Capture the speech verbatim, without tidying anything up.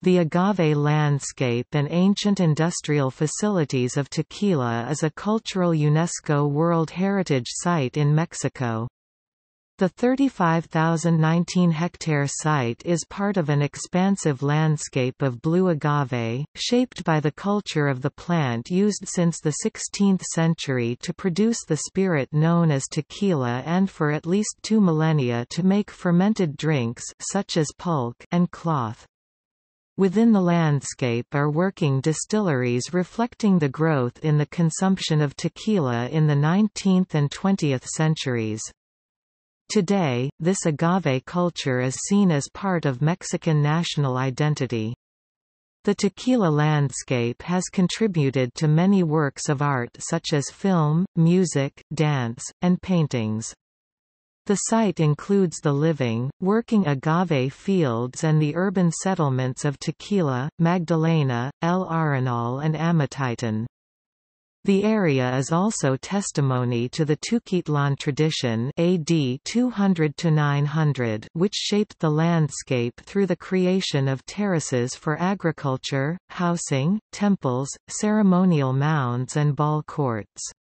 The Agave landscape and ancient industrial facilities of Tequila is a cultural UNESCO World Heritage Site in Mexico. The thirty-five thousand nineteen hectare site is part of an expansive landscape of blue agave, shaped by the culture of the plant used since the sixteenth century to produce the spirit known as tequila and for at least two millennia to make fermented drinks such as pulque and cloth. Within the landscape are working distilleries reflecting the growth in the consumption of tequila in the nineteenth and twentieth centuries. Today, this agave culture is seen as part of Mexican national identity. The tequila landscape has contributed to many works of art such as film, music, dance, and paintings. The site includes the living, working agave fields and the urban settlements of Tequila, Magdalena, El Arenal and Amatitan. The area is also testimony to the Tuquitlan tradition A D two hundred to nine hundred, which shaped the landscape through the creation of terraces for agriculture, housing, temples, ceremonial mounds and ball courts.